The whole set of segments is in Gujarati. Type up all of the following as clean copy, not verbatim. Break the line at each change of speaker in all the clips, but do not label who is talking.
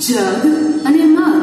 જગ અને મગ.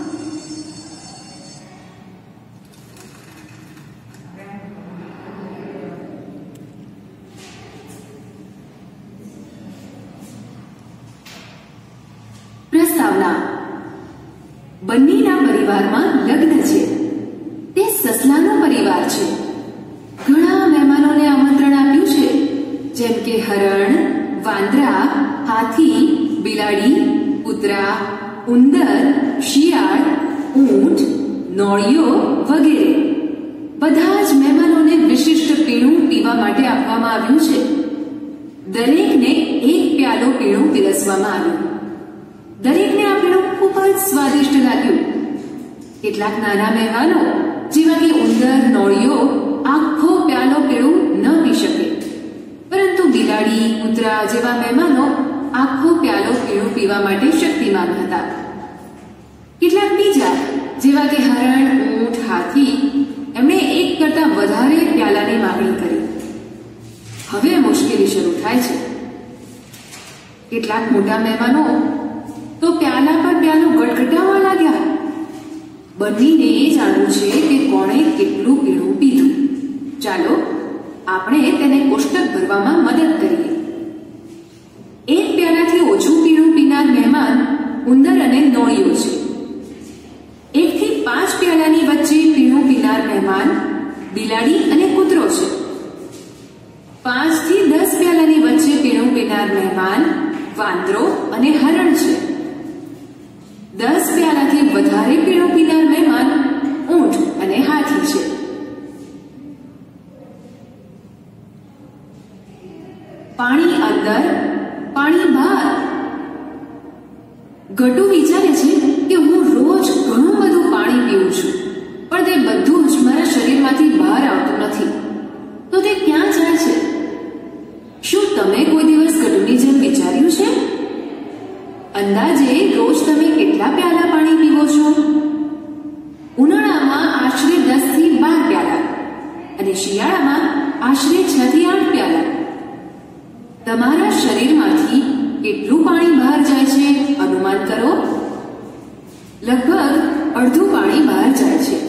પ્રસ્તાવના. બંનેના પરિવારમાં લગ્ન છે. તે સસલાનો પરિવાર છે. ઘણા મહેમાનોને આમંત્રણ આપ્યું છે, જેમ કે હરણ, વાંદરા, હાથી, બિલાડી, કૂતરા, ઉંદર, શિયાળ, ઊંટ, નોળિયો વગેરે. બધા જ મહેમાનોને વિશિષ્ટ પીણું પીવા માટે આપવામાં આવ્યું છે. દરેકને એક પ્યાલો પીણું પીરસવામાં આવ્યું. દરેકને આ પીણું ખૂબ જ સ્વાદિષ્ટ લાગ્યું. કેટલાક નાના મહેમાનો જેવા કે ઉંદર, નોળિયો આખો પ્યાલો પીણું ન પી શકે, પરંતુ બિલાડી, કૂતરા જેવા મહેમાનો આખો પ્યાલો પીણું પીવા માટે શક્તિમાન હતા. કેટલાક બીજા જેવા કે હરણ, ઊંટ, હાથી એમણે એક કરતાં વધારે પ્યાલાની માંગણી કરી. હવે મુશ્કેલી શરૂ થાય છે. કેટલાક મોટા મહેમાનો તો પ્યાલા પર પ્યાલો ગટગટાવવા લાગ્યા. બંનેને એ જાણવું છે કે કોણે કેટલું પીણું પીધું. ચાલો આપણે તેને કોષ્ટક ભરવામાં મદદ કરીએ. એક પ્યાલાથી ઓછું પીણું પીનાર મહેમાન ઉંદર અને નોળિયો છે. 1 થી 5 પ્યાલાની વચ્ચે પીણું પીનાર મહેમાન બિલાડી અને કૂતરો છે. 5 થી 10 પ્યાલાની વચ્ચે પીણું પીનાર મહેમાન વાંદરો અને હરણ છે. 10 પ્યાલાથી વધારે પીણું પીનાર મહેમાન ઊંટ અને હાથી છે. પાણી અંદર, પાણી બહાર. ગટુ વિચારે છે કે હું રોજ ઘણું બધું પાણી પીઉં છું, પણ તે બધું જ મારા શરીરમાંથી બહાર આવતું નથી. તો તે ક્યાં જાય છે? શું તમે કોઈ દિવસ ગટુની જેમ વિચાર્યું છે? અંદાજે રોજ તમે કેટલા પ્યાલા પાણી પીવો છો? ઉનાળામાં આશરે 10 થી 12 પ્યાલા અને શિયાળામાં આશરે 6 થી 8 પ્યાલા. તમારા શરીરમાંથી કેટલું પાણી બહાર જાય છે અનુમાન કરો. લગભગ અડધું પાણી બહાર જાય છે.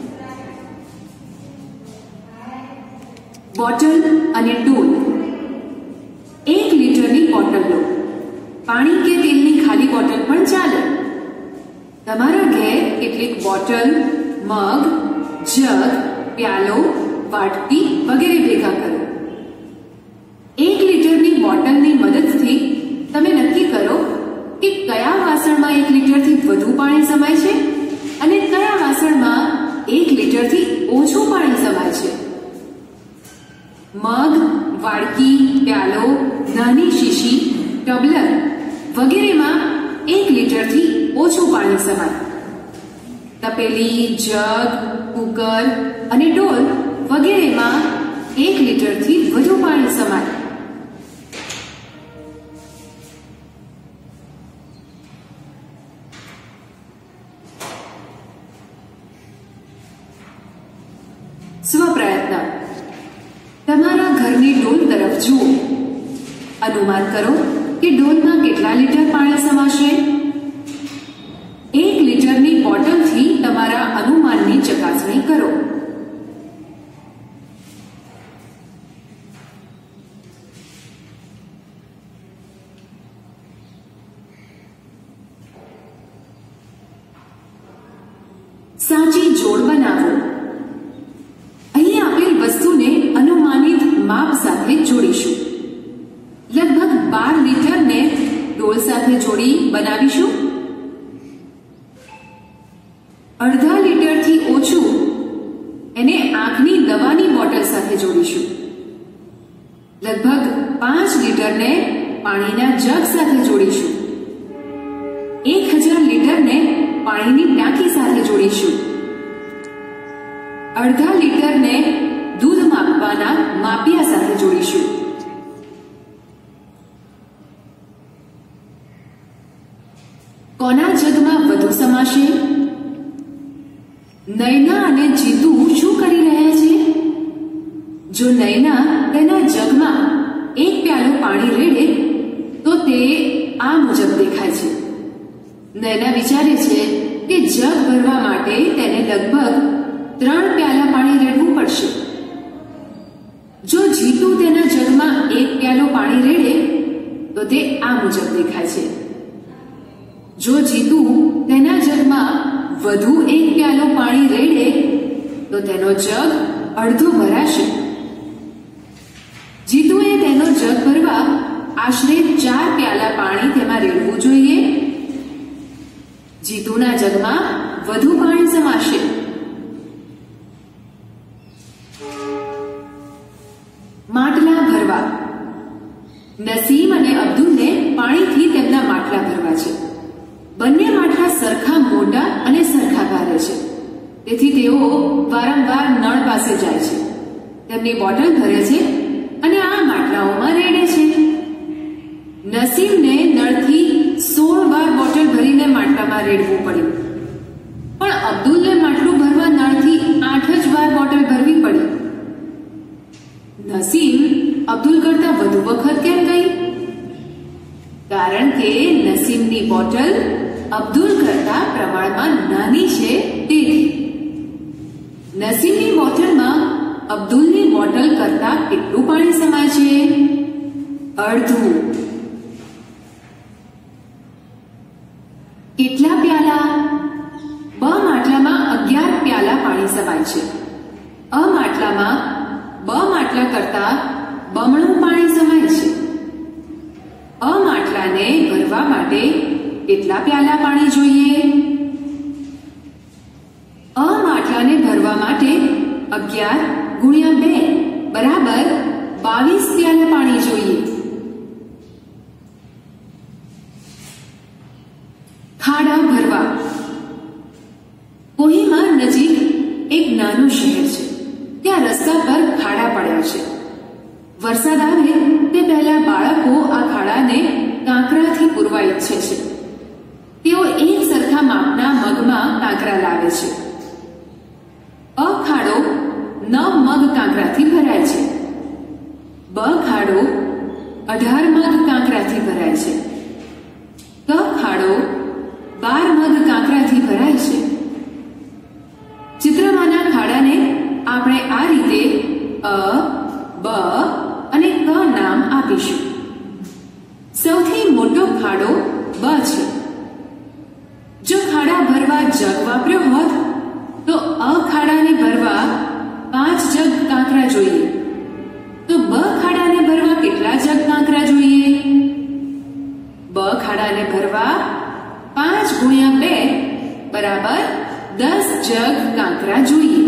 બોટલ અને ડોલ. 1 લીટરની બોટલ લો. પાણી કે તેલની ખાલી બોટલ પણ ચાલે. તમારા ઘેર કેટલીક બોટલ, મગ, જગ, પ્યાલો, વાટકી વગેરે ભેગા કરો. 1 લીટરની બોટલની મદદથી તમે નક્કી કરો કે કયા વાસણમાં 1 લીટરથી વધુ પાણી સમાય છે અને કયા વાસણમાં 1 લીટરથી ઓછું પાણી સમાય છે. મગ, વાડકી, પ્યાલો, નાની શીશી, ટબલર વગેરેમાં 1 લીટરથી ઓછું પાણી સમાય. તપેલી, જગ, કુકર અને ડોલ વગેરેમાં 1 લીટરથી વધુ પાણી સમાય. સ્વપ્રયત્ન. તમારા ઘરની ડોલ તરફ જુઓ. અનુમાન કરો કે ડોલમાં કેટલા લીટર પાણી સમાશે. 1 લીટરની બોટલથી તમારા અનુમાનની ચકાસણી કરો. સાચી જોડ બનાવો. અહીં આપેલ વસ્તુને અનુમાનિત માપ સાથે જોડીશું. લગભગ 12 લીટરને ડોલ સાથે જોડી બનાવીશું. અડધા લીટરથી ઓછું એને આંખની દવાની બોટલ સાથે જોડીશું. લગભગ 5 લીટરને પાણીના જગ સાથે જોડીશું. 1000 લીટરને પાણીની ટાંકી સાથે જોડીશું. અડધા લીટરને દૂધ માપવાના માપિયા સાથે જોડીશું. કોના જગમાં વધુ સમાશે? નૈના અને જીતુ શું કરી રહ્યા છે? જો નૈના તેના જગમાં 1 પ્યાલો પાણી રેડે તો તે આ મુજબ દેખાય છે. નૈના વિચારે છે કે જગ ભરવા માટે તેને લગભગ 3 પ્યાલા પાણી રેડવું પડશે. જો જીતુ તેના જગમાં 1 પ્યાલો પાણી રેડે તો તે આ મુજબ દેખાય છે. જો જીતુ તેના જગમાં વધુ 1 પ્યાલો પાણી રેડે તો તેનો જગ અડધો ભરાશે. જીતુએ તેનો જગ ભરવા આશરે 4 પ્યાલા પાણી તેમાં રેડવું જોઈએ. જીતુના જગમાં વધુ પાણી સમાશે. માટલા ભરવા. નસીમ અને અબ્દુલને પાણીથી તેમના માટલા ભરવા છે. બંને માટલા સરખા મોટા અને સરખા ભારે છે, તેથી તેઓ વારંવાર નળ પાસે જાય છે, તેમની બોટલ ભરે છે અને આ માટલાઓમાં રેડે છે. નસીમને નળથી 16 વાર બોટલ ભરીને માટલામાં રેડવું પડ્યું, પણ અબ્દુલને માટલું ભરવા નળથી 8 જ વાર બોટલ ભરવી પડી. નસીમ અબ્દુલ કરતા વધુ વખત કેમ ગઈ? કારણ કે નસીમની બોટલ અબ્દુલ કરતા પ્રમાણમાં નાની છે તેથી. નસીમની બોટલમાં અબ્દુલની બોટલ કરતા કેટલું પાણી સમાય છે? અડધું. કેટલા પ્યાલા? બ માટલામાં 11 પ્યાલા પાણી સમાય છે. અ માટલામાં બ માટલા કરતા બમણું પાણી સમાય છે. અ માટલાને ભરવા માટે કેટલા પ્યાલા પાણી જોઈએ? અ માટલાને ભરવા માટે 11 ગુણ્યા 2 બરાબર 22 પ્યાલા પાણી જોઈએ. ખાડા ભરવા. કોહિમા નજીક એક નાનું શહેર છે. ત્યાં રસ્તા પર ખાડા પડ્યા છે. વરસાદ આવે તે પહેલા બાળકો આ ખાડાને કાંકરાથી પૂરવા ઈચ્છે છે. તેઓ એક સરખા માપના મગમાં કાંકરા લાવે છે. અ ખાડો 9 મગ કાંકરાથી ભરાય છે. બ ખાડો 18 મગ કાંકરાથી ભરાય છે. ક ખાડો 12 મગ કાંકરાથી ભરાય છે. ચિત્રમાંના ખાડાને આપણે આ રીતે અ, બ અને ક નામ આપીશું. સૌથી મોટો ખાડો બ છે. જો ખાડા ભરવા જગ વાપર્યો હોત તો અ ખાડાને ભરવા 5 જગ કાંકરા જોઈએ. તો બ ખાડાને ભરવા કેટલા જગ કાંકરા જોઈએ? બ ખાડાને ભરવા 5 ગુણ્યા 2 બરાબર 10 જગ કાંકરા જોઈએ.